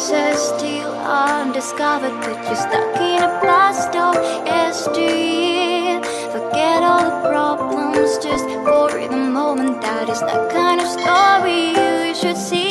pieces still undiscovered, but you're stuck in a blast of yesteryear. Forget all the problems just for the moment. That is the kind of story you should see.